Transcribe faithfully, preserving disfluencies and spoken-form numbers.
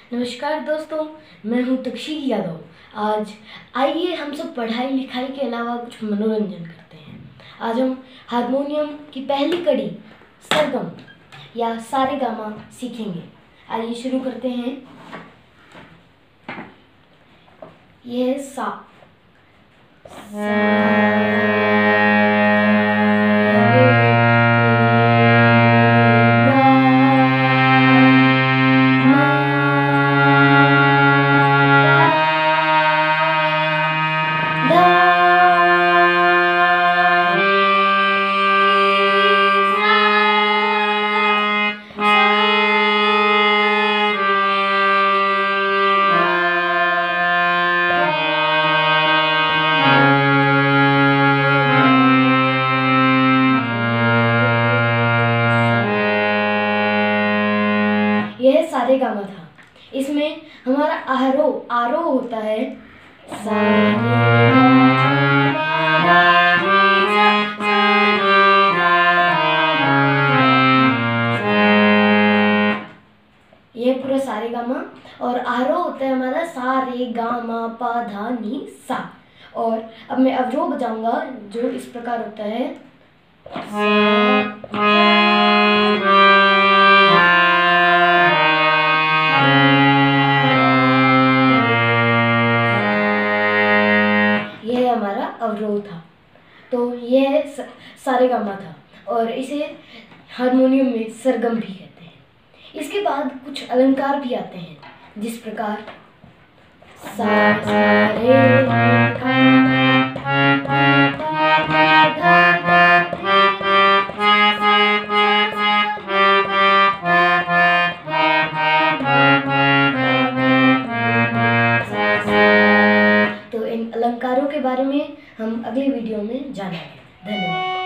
नमस्कार दोस्तों, मैं हूं तकशील यादव। आज आइए हम सब पढ़ाई लिखाई के अलावा कुछ मनोरंजन करते हैं। आज हम हारमोनियम की पहली कड़ी सरगम या सारेगामा सीखेंगे। आइए शुरू करते हैं। यह है सा, यह सारेगामा था। इसमें हमारा आरोह आरोह होता है सा, यह पूरा सारेगामा। और आरोह होता है हमारा सा रे गा मा पा धा नी सा। और अब मैं अवरोह बजाऊंगा जो इस प्रकार होता है। यह हमारा अवरोह था। तो यह सारेगामा था और इसे हारमोनियम में सरगम भी कहते हैं। इसके बाद कुछ अलंकार भी आते हैं, जिस प्रकार सा सा रे तो इन अलंकारों के बारे में हम अगले वीडियो में जानेंगे। धन्यवाद।